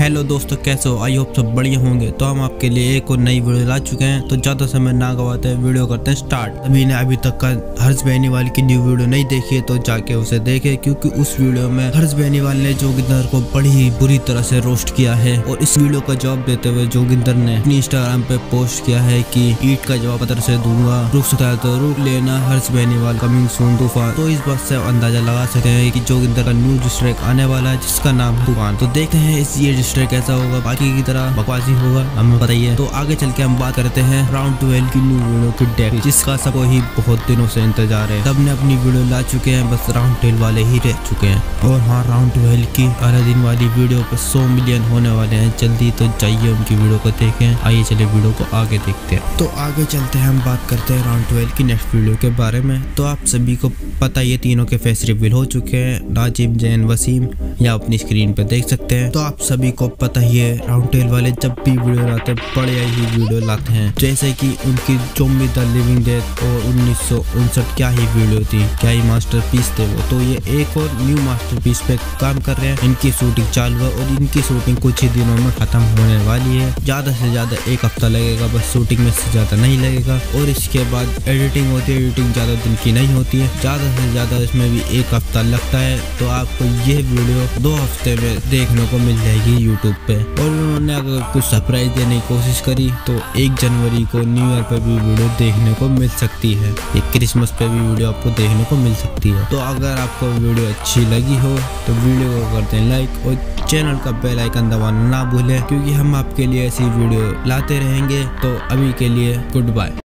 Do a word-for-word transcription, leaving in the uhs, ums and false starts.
Hello दोस्तों, कैसे हो? आई होप सब बढ़िया होंगे। तो हम आपके लिए एक और नई वीडियो ला चुके हैं, तो ज्यादा समय ना गवाते हैं, वीडियो करते हैं स्टार्ट। अभी ने अभी तक का हर्ष बेनीवाल की न्यू वीडियो नहीं देखी है तो जाके उसे देखे, क्योंकि उस वीडियो में हर्ष बेनीवाल ने जोगिंदर को बड़ी ही बुरी तरह से रोस्ट किया है। और इस वीडियो का जवाब देते हुए जोगिंदर ने अपनी इंस्टाग्राम पे पोस्ट किया है कि ईट का जवाब पत्थर से दूंगा, रुक सकता है तो रुक लेना, हर्ष बेनीवाल कमिंग सून तूफान। तो इस बात से अंदाजा लगा सकते हैं कि जोगिंदर का न्यू डिस्ट्रैक आने वाला है, जिसका नाम है तूफान। तो देखते हैं इस ये डिस्ट्रैक कैसा होगा, बाकी की तरह बकवासी होगा हमें पता ही है। तो आगे चल के हम बात करते हैं राउंड ट्वेल्व की न्यू वीडियो की डेट, जिसका सबको ही बहुत दिनों से इंतजार है। सबने अपनी वीडियो ला चुके हैं, बस राउंड ट्वेल्व वाले ही रह चुके हैं। और हाँ, राउंड ट्वेल्व की अगले दिन वाली वीडियो पे सौ मिलियन होने वाले हैं जल्दी, तो जाइए उनकी वीडियो को देखें। आइए चले वीडियो को आगे देखते हैं। तो आगे चलते हैं, हम बात करते हैं राउंड ट्वेल्व की नेक्स्ट वीडियो के बारे में। तो आप सभी को पता ये तीनों के फेस रिवील हो चुके हैं, नाजिम, जैन, वसीम, या अपनी स्क्रीन पे देख सकते हैं। तो आप सभी को पता ही है, राउंड ट्वेल्व वाले जब भी वीडियो लाते हैं बड़े ही वीडियो लाते हैं, जैसे कि उनकी ज़ॉम्बी द लिविंग डेथ और उन्नीस सौ उनसठ क्या ही वीडियो थी, क्या ही मास्टरपीस थे वो। तो ये एक और न्यू मास्टरपीस पे काम कर रहे हैं, इनकी शूटिंग चालू है और इनकी शूटिंग कुछ ही दिनों में खत्म होने वाली है। ज्यादा से ज्यादा एक हफ्ता लगेगा बस, शूटिंग में से ज्यादा नहीं लगेगा। और इसके बाद एडिटिंग होती है, एडिटिंग ज्यादा दिन की नहीं होती है, ज्यादा से ज्यादा इसमें भी एक हफ्ता लगता है। तो आपको ये वीडियो दो हफ्ते में देखने को मिल जाएगी यूट्यूब पे। और उन्होंने अगर कुछ सरप्राइज देने की कोशिश करी तो एक जनवरी को न्यू ईयर पे भी वीडियो देखने को मिल सकती है, एक क्रिसमस पे भी वीडियो आपको देखने को मिल सकती है। तो अगर आपको वीडियो अच्छी लगी हो तो वीडियो को करते हैं लाइक और चैनल का बेल आइकन दबाना ना भूलें, क्योंकि हम आपके लिए ऐसी वीडियो लाते रहेंगे। तो अभी के लिए गुड बाय।